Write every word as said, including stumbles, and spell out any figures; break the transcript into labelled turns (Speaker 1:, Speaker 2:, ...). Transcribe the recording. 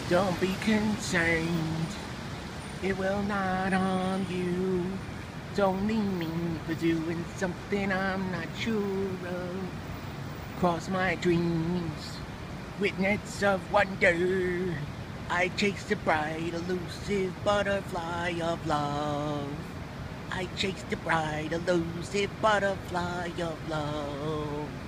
Speaker 1: Don't be concerned, it will not harm you. Don't leave me for doing something I'm not sure of. Cross my dreams, witness of wonder. I chase the bright, elusive butterfly of love. I chase the bright, elusive butterfly of love.